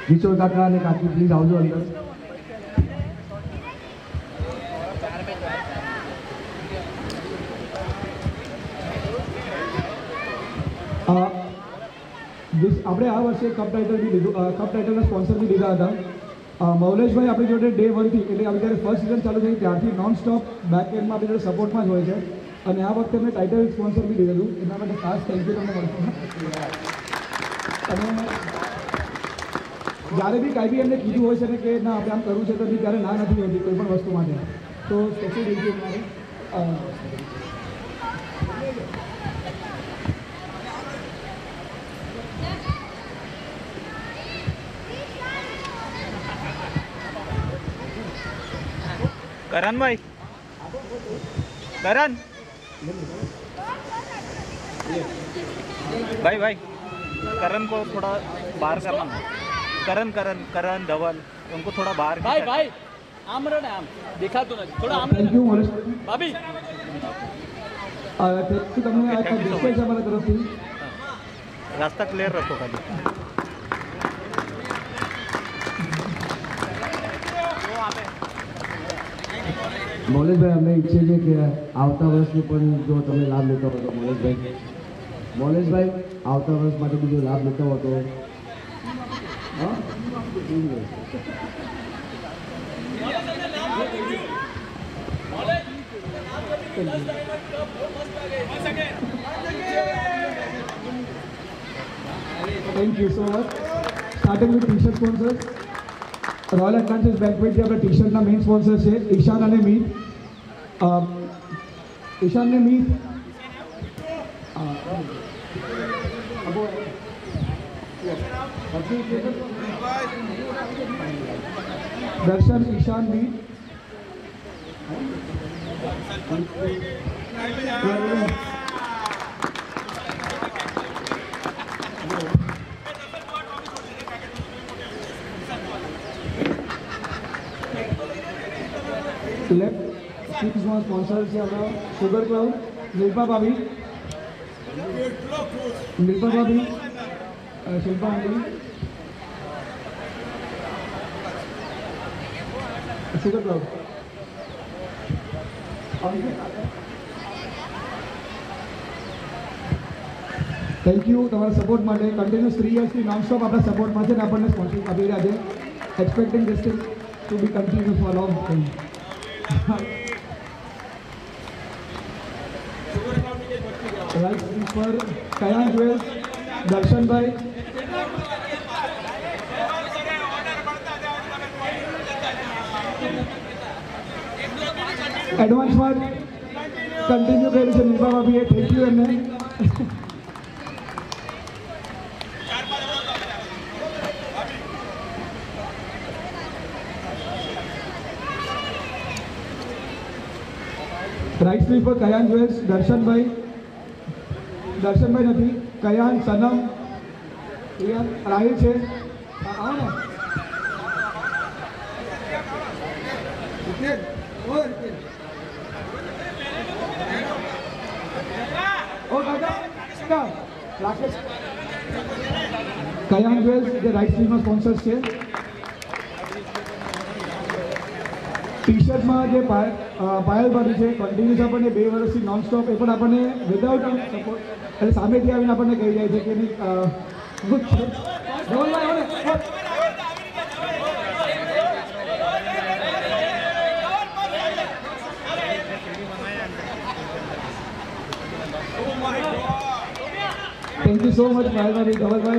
કિશોર કાકા અને કાકી પ્લીઝ આવજો અંદર. આપણે આ વર્ષે કપ ટાઇટલના સ્પોન્સર બી લીધા હતા. મૌલેશભાઈ આપણી જોડે ડે 1 થી એટલે આપણે જ્યારે ફર્સ્ટ સિઝન ચાલુ થઈ ત્યારથી નોન સ્ટોપ બેક એન્ડમાં આપણી જોડે સપોર્ટમાં જ હોય છે અને આ વખતે મેં ટાઇટલ સ્પોન્સર બી લીધેલું. એના માટે ખાસ થેન્ક યુ તમને મળશે. અને જ્યારે બી કાંઈ બી એમને કીધું હોય છે ને કે ના આપણે આમ કરવું છે તો બી ત્યારે ના નથી હોતી કોઈ પણ વસ્તુ માટે. તો સ્પેશિયલ થેન્ક યુ મારે. करण भाई, करण भाई भाई करण को थोड़ा बाहर करना. करण करण करण धवल उनको थोड़ा बाहर. भाई भाई आम रहे आम देखा तो नहीं थोड़ा आम. થેન્ક યુ મૌલેશ भाभी તમને આ ડિસ્પ્લે છે અમારા તરફથી. रास्ता क्लियर रखो खाली. મૌલેશભાઈ અમને ઈચ્છે છે કે આવતા વર્ષનું પણ જો તમે લાભ લેતા હો તો મૌલેશભાઈ આવતા વર્ષ માટે બીજો લાભ લેતા હો તો thank you so much. Starting with T shirt sponsors. Royal advantage banquet अपना टी शर्ट मेन स्पॉन्सर है ईशान और मीत. ईशान ने Meet Darshan Ishaan Meet left six one sponsor से अपना शुगर क्लब नीलपा भाभी Shilpa aunty sugar club. Thank you તમારા સપોર્ટ માટે. કન્ટિન્યુઅસ 3 યર્સથી નોન સ્ટોપ આપણા સપોર્ટમાં છે ને આપણને સ્પોન્સર આપી રહ્યા છે. Expecting this to be continue four long time. Right पर कयान ज्वेल्स दर्शन भाई एडवांस में कंटिन्यू कर निर्भा भाभी है. थैंक यू एमने. राइट स्लीप पर कयान ज्वेल्स दर्शन भाई नहीं कयान सनम राहिल है. आओ ना कयान ज्वेल्स राइट स्लीप में स्पॉन्सर्स है. टी शर्ट में जो पायल भाभी है कन्टिन्यूस अपने 2 વર્ષથી नॉन स्टॉप એ પણ આપણને વિધાઉટ સપોર્ટ એટલે સામેથી આવીને આપણને કહી જાય છે કે thank you so much Payal भाभी धवल भाई.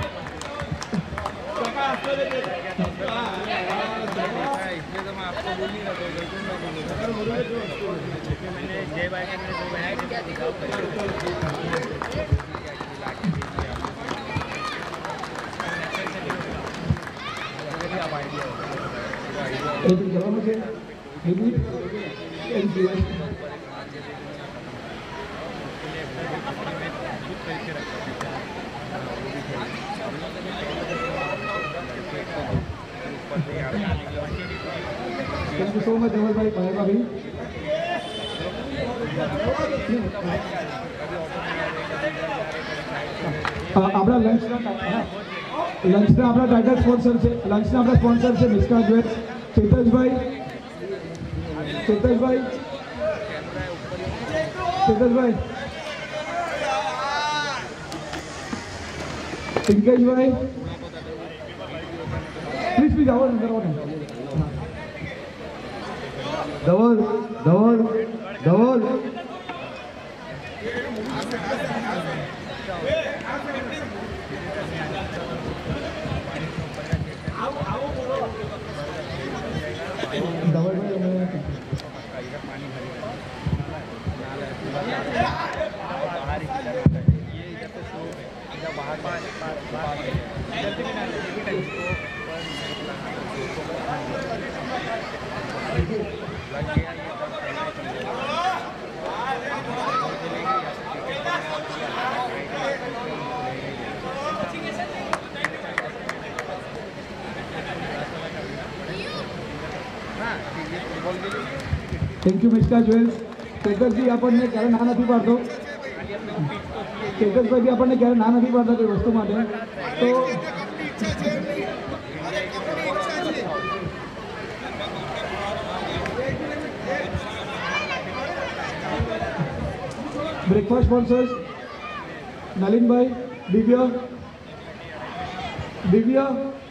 Thank you so much Dhaval भाई पायल भाभी. આપણા લંચના લંચના આપણા ટાઇટલ સ્પોન્સર છે, લંચના આપણા સ્પોન્સર છે મિસ્કા જ્વેલ્સ, ચેતસભાઈ, ચેતસભાઈ, ચેતસભાઈ, પિંકેશભાઈ, પ્લીઝ પ્લીઝ આવો અંદર આવો. Dhaval, Dhaval, Dhaval. Thank you Miska jewels. ચેતસજી આપણને ક્યારે ના નથી પાડતો, ચેતસભાઈ બી આપણને ક્યારે ના નથી પાડતા કોઈ વસ્તુ માટે. તો બ્રેકફાસ્ટ સ્પોન્સર્સ નલિનભાઈ, દિવ્ય, દિવ્ય,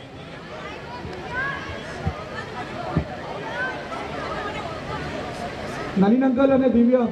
નલિન અંકલ અને દિવ્ય.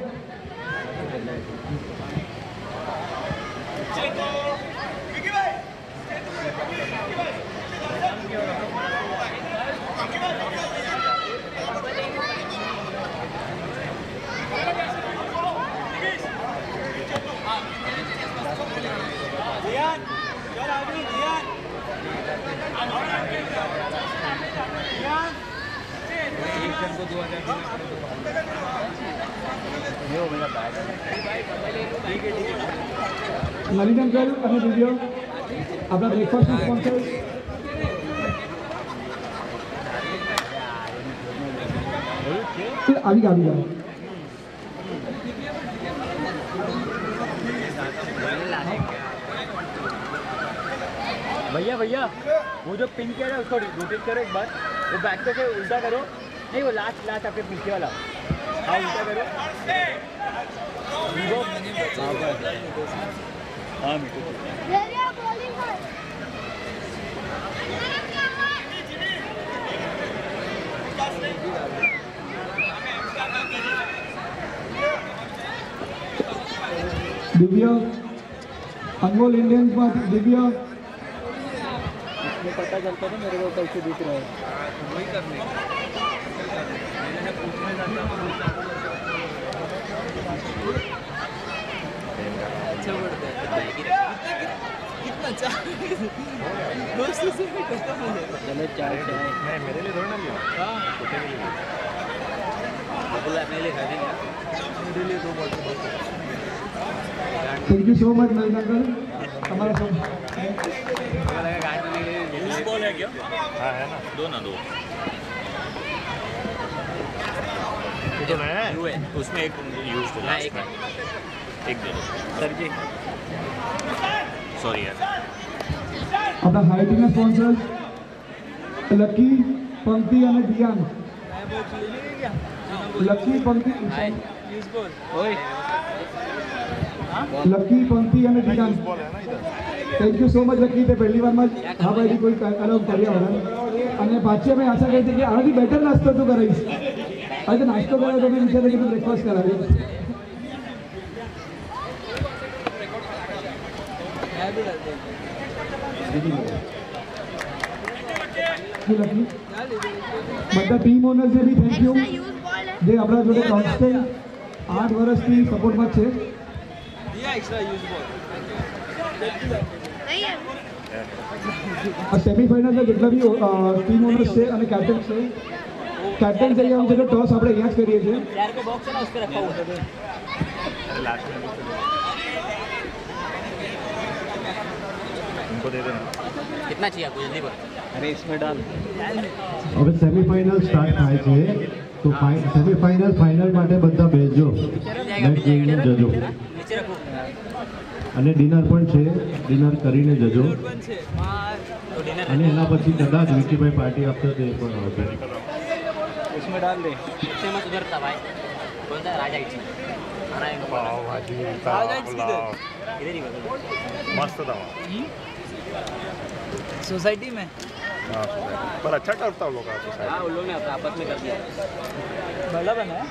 નલિન અંકલ અને દિવ્ય આપણા બ્રેકફાસ્ટના સ્પોન્સર્સ. આવી ગયા, આવી ગયા. भैया भैया वो जो पिन किया है उसको रोटेट करो एक बार, वो बैक पे उल्टा करो, नहीं वो लास्ट लास्ट आपके पीछे वाला, हाँ उल्टा करो, हाँ मीठू दिव्या, अनमोल इंडियंस में दिव्या. इसमें पता चलता था मेरे को कैसे दिख रहा है. वही करने अच्छा बढ़ता है कितना चलो चाय चाय मेरे लिए थोड़ा ना लिया. हाँ बोला अपने लिए खा देंगे, मेरे लिए 2 bottle. Thank you so much Nalin uncle. हमारा सब लूज बॉल है क्या? हाँ है ना, 2 ना 2 ये तो नया है. है उसमें एक यूज हो, हाँ एक दे दो सर जी, सॉरी यार. अपना हाइटिंग स्पॉन्सर्स लकी, पंक्ति અને દિયાન. લકી, પંક્તિ, લકી, પંક્તિ અને Diyan. Thank you so much Lucky. તે પહેલી વારમાં જ હા ભાઈ કોઈ અલગ કર્યા વગર, અને પાછી અમે આશા કરી છે કે આનાથી બેટર નાસ્તો તું કરાવીશ. આજે નાસ્તો કરાવ્યો તો મેં વિચાર્યું કે તું બ્રેકફાસ્ટ કરાવ્યો. બધા ટીમ ઓનર્સને બી થેન્ક યુ, જે આપણા જોડે કોન્સ્ટન્ટ 8 વર્ષથી સપોર્ટમાં છે. આ સેમિફાઇનલના જેટલા બી ટીમ ઓનર્સ છે અને કેપ્ટન છે, कैप्टन चाहिए हम जगह टॉस આપણે અહીંયા જ કરીએ છીએ. यार के बॉक्स है ना उस पे रखा हुआ है. अरे लास्ट में उनको दे देना. कितना चाहिए आपको जल्दी बोल. अरे इसमें डाल. હવે સેમિફાઇનલ સ્ટાર્ટ થાય છે, તો સેમિફાઇનલ ફાઇનલ માટે બધા બેસજો, મેચ જોઈને જજો. नीचे रखो. અને ડિનર પણ છે, ડિનર કરીને જજો. અને એના પછી કદાચ વિકીભાઈ પાર્ટી આપશે તો એ પણ આવશે. उसमें डाल दे. इससे मत उधर था भाई. कौन सा राजा इच्छी पाव भाजी पुलाव इधर ही बदल मस्त था सोसाइटी में. हाँ पर अच्छा करता उन लोग का सोसाइटी. हाँ उन लोग ने आपस में कर दिया. बड़ा बना है.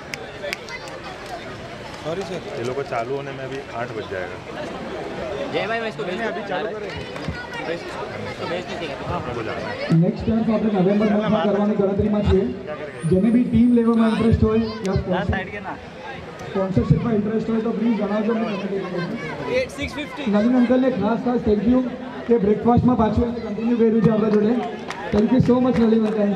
Sorry sir. ये लोग को चालू होने में अभी 8 बज जाएगा. जय भाई मैं इसको भेज अभी चालू करेंगे. तो भेज दीजिएगा. हमको जाना है. નેક્સ્ટ ટાઈમ તો આપણે નવેમ્બર મંથમાં કરવાની ગણતરીમાં છીએ. જેને બી ટીમ લેવામાં ઇન્ટરેસ્ટ હોય યા साइड के ना. સ્પોન્સરશિપમાં ઇન્ટરેસ્ટ હોય તો પ્લીઝ જણાવજો. 8650. નવીન અંકલને ખાસ થેન્ક યુ કે બ્રેકફાસ્ટમાં પાછું એને કન્ટિન્યુ કર્યું છે આપણા જોડે. Thank you so much Naveen uncle.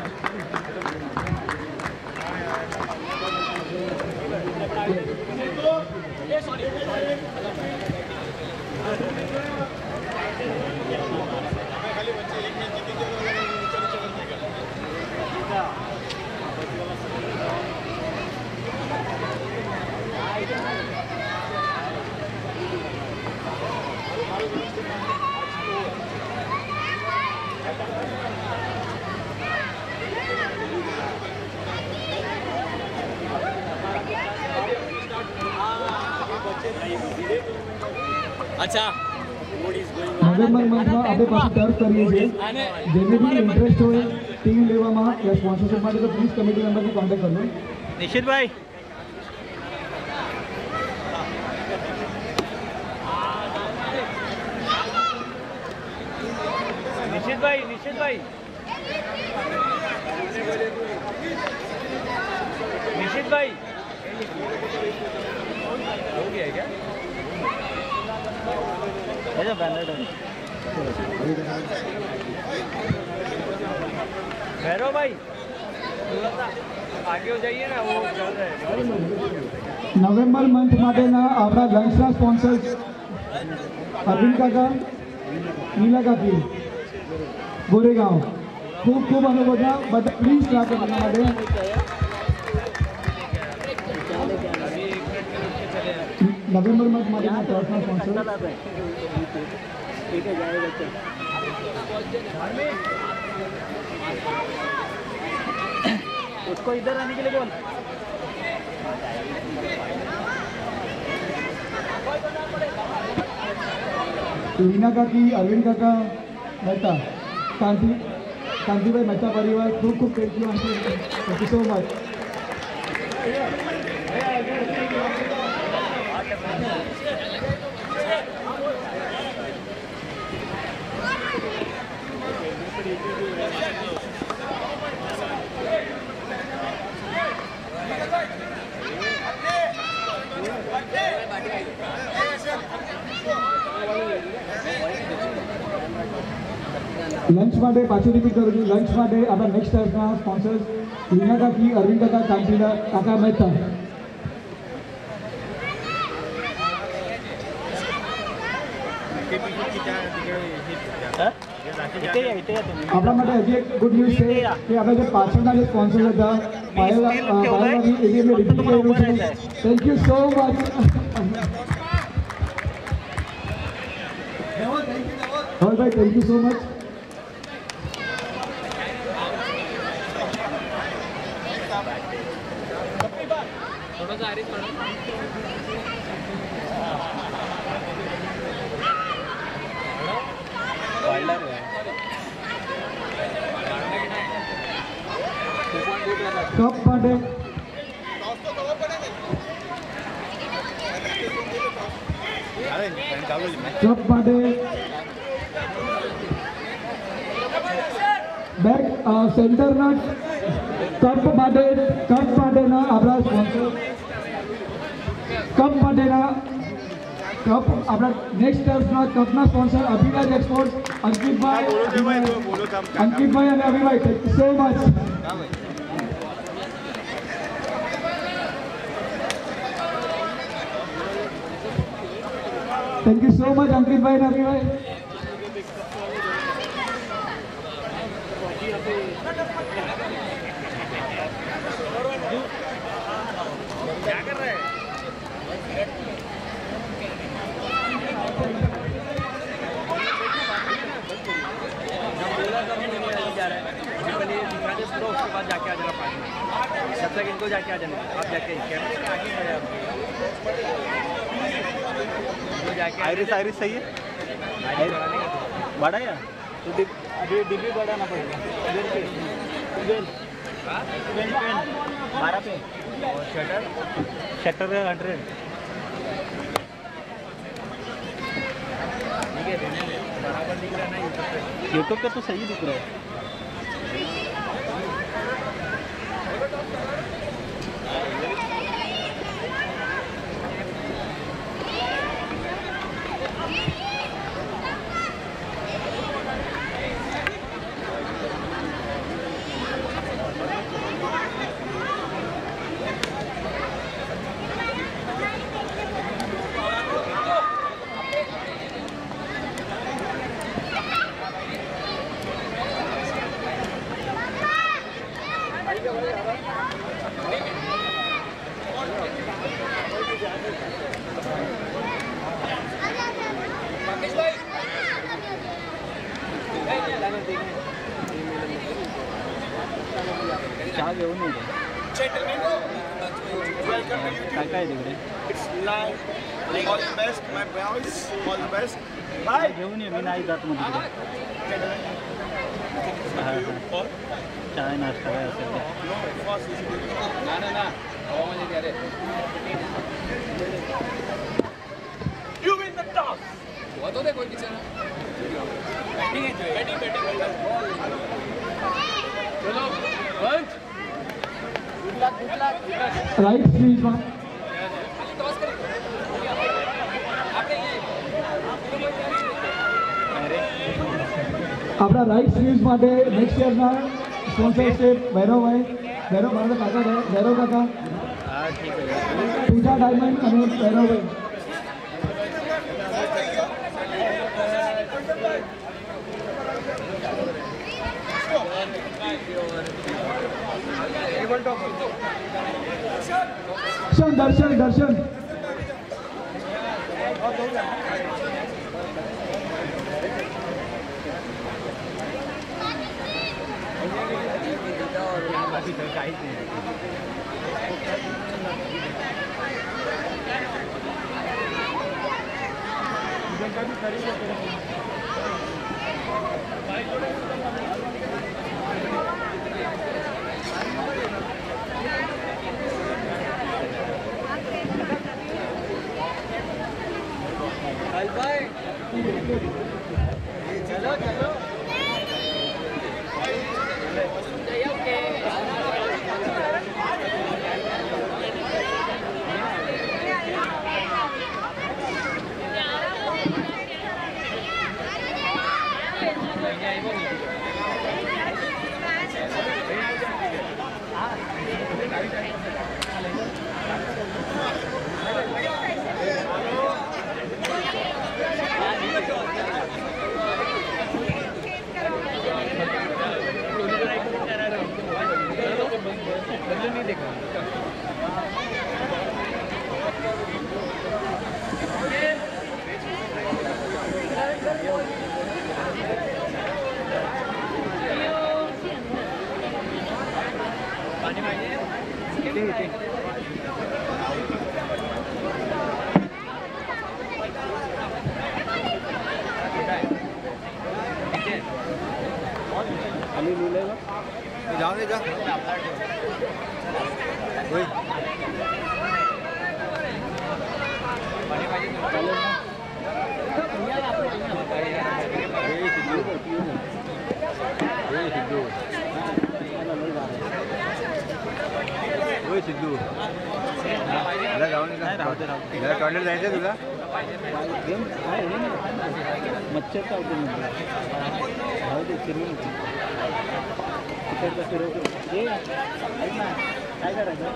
अच्छा નવેમ્બર મંથમાં આપણે પાછું ટર્ફ કરીએ છીએ. જેને બી ઇન્ટરેસ્ટ હોય ટીમ લેવામાં યા સ્પોન્સરશિપ માટે તો પ્લીઝ કમિટી મેમ્બરને કોન્ટેક્ટ કરજો. निशित भाई. निशित भाई. निशित भाई. निशित भाई. हो गया क्या? ऐसा बैनर डाल. भैरव भाई थोड़ा सा आगे हो जाइए ना, वो चल रहा है. નવેમ્બર મંથ માટેના આપણા લંચના સ્પોન્સર્સ અરવિંદ કાકા, નીલા કાકી, ગોરેગાંવ. ખૂબ ખૂબ અનુભવ બધા પ્લીઝ ટ્રાય કરવા માટે. નવેમ્બર મંથ માટેના ટર્ફના સ્પોન્સર उसको इधर आने के लिए बोल. लीना काकी, अरविंद काका, मेहता, कांतिभाई मेहता परिवार खूब खूब thank you. Thank you so much. Lunch માટે પાછું રિપીટ કરું છું. લંચ માટે આપણા નેક્સ્ટ ટાઈમના સ્પોન્સર્સ લીના કાકી, અરવિંદ કાકા, કાંતિલા કાકા, મહેતા. આપણા માટે હજી એક ગુડ ન્યૂઝ છે કે આપણે જે પાછળના જે સ્પોન્સર હતા પાયલવાળી એવી અમે રિપીટ કર્યું છે. Thank you so much. ધવલભાઈ થેન્ક યુ સો મચ. थोड़ा सा आरिफ थोड़ा. કપ માટે કપ માટે બેક સેન્ટરના કપ માટેના આપણા સ્પોન્સર કપ માટેના કપ આપણા નેક્સ્ટ ટર્ફના કપના સ્પોન્સર અભિરાજ એક્સપોર્ટ અંકિતભાઈ અને અભિભાઈ thank you so much. Thank you so much અંકિતભાઈ અને અભિભાઈ. क्या कर रहे हैं? इनको जाके आ जाने, आप जाके कैमरे के आगे खड़े आप, इनको जाके आयरिस आयरिस सही है, आगे बढ़ाने का बड़ा या तो अभी डिग्री बढ़ाना पड़ेगा। ट्वेल्व 12 पे और शटर शटर 100। ठीक है, बराबर दिख रहा है ना यूट्यूब पे। यूट्यूब पे तो सही दिख रहा है। चहा घेऊन येऊ काय काय तिकडे All the best, my boys. All the best. घेऊन ये, मी नाही जात मग तिकडे. चहा नाश्ता काय असेल ते. You win the toss. Right સ્વીચમાં આપણા રાઈટ સ્વીચ માટે નેક્સ્ટ યરના સ્પોન્સરશિપ ભૈરવભાઈ, ભૈરવ મારા કાકા છે, ભૈરવ કાકા, हा ठीक आहे. પૂજા ડાયમંડ અને ભૈરવભાઈ. દર્શન દર્શન દર્શન काहीच नाही. चलो चलो नहीं देखा पानी पाहिजे खाली लिहिलंय का? जाऊ दे जा पाणी पाहिजे चालेल ना? सिद्धू नाही राहू दे राहू दे. टॉयलेट जायचं तुला गेम आहे हे ना. मच्छर चावतो म्हणजे राहू दे फिरवून तिकडचं फिरवतो. ये ऐक ना काय करायचं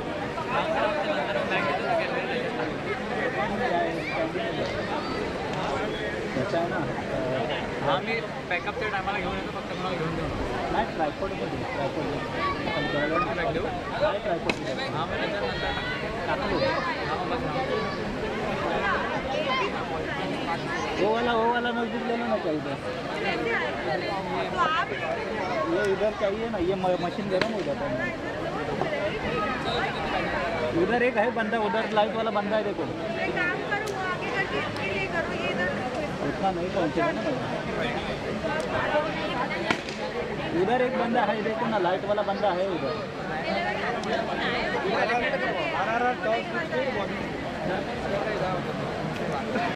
त्याचं आहे ना. हा मी बॅकअपच्या टायमाला घेऊन येतो फक्त मला घेऊन देऊ नाही ट्रायपॉडमध्ये बॅग देऊ काय ट्रायपॉड हा मग त्याच्यानंतर टाकलो वो वाला नजदीक लेना ना चाहिए. ये इधर चाहिए ना, ये मशीन गर्म हो जाता है. उधर एक है बंदा, उधर लाइट वाला बंदा है देखो। उतना नहीं पहुँचेगा ना, उधर एक बंदा है देखो ना, लाइट वाला बंदा है उधर।